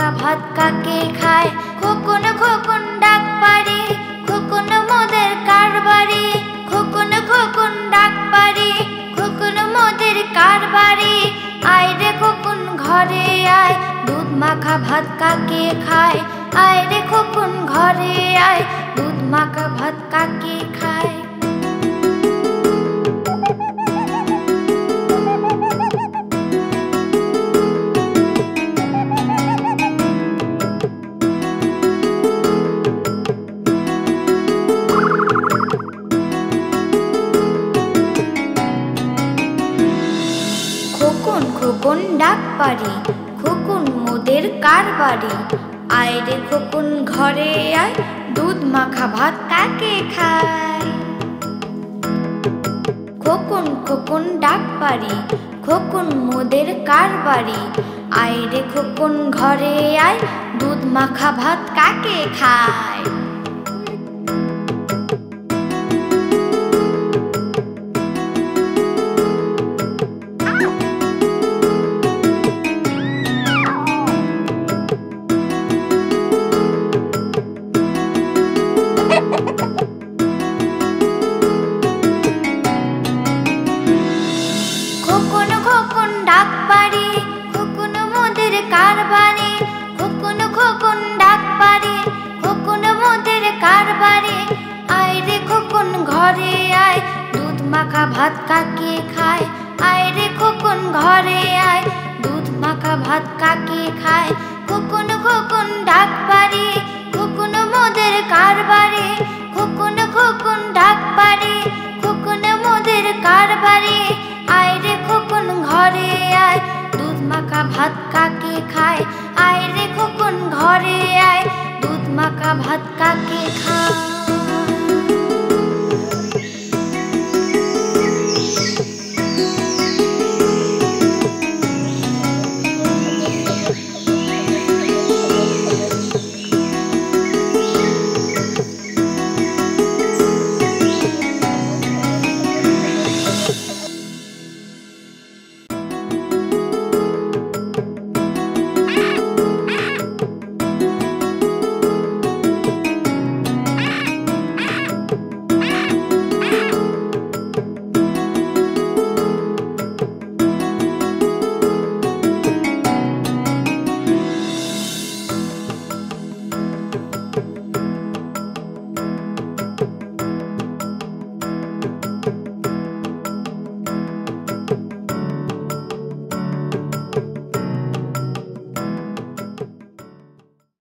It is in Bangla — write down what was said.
মাখা ভাত কাকে খায়? খোকন খোকন ডাক পারি, খোকন মোদের কারবারি। খোকন খোকন ডাক পারি, খোকন মোদের কারবারি। আয় রে খোকন ঘরে আয়, দুধ মাখা ভাত কাকে খায়? আয় রে খোকন ঘরে আয়, দুধ মাখা ভাত কাকে খায়? খোকন খোকন ডাক পারি, খোকন মোদের কারবারি। আয় রে খোকন ঘরে আয়, দুধ মাখা ভাত কাকে খায়? খোকন খোকন ডাক পারি, খোকন মোদের কারবারি। আয় রে খোকন ঘরে আয়, দুধ মাখা ভাত কাকে খায়? খোকন খোকন ডাক পারি, খোকন মোদের কারবারি। খোকন খোকন ডাক পারি, খোকন মোদের কারবারি। আয় রে খোকন ঘরে আয়, দুধ মাখা ভাত কাকে খায়? আয় রে খোকন ঘরে আয়, দুধ মাখা ভাত কাকে খায়? খোকন খোকন ডাক পারি, খোকন মোদের কারবারি। খোকন খোকন ডাক পারি, খোকন মোদের কারবারি। আয় রে খোকন ঘরে আয়, দুধ মাখা ভাত কাকে খায়? আয় রে খোকন ঘরে আয়, দুধ মাখা ভাত কাকে খায়?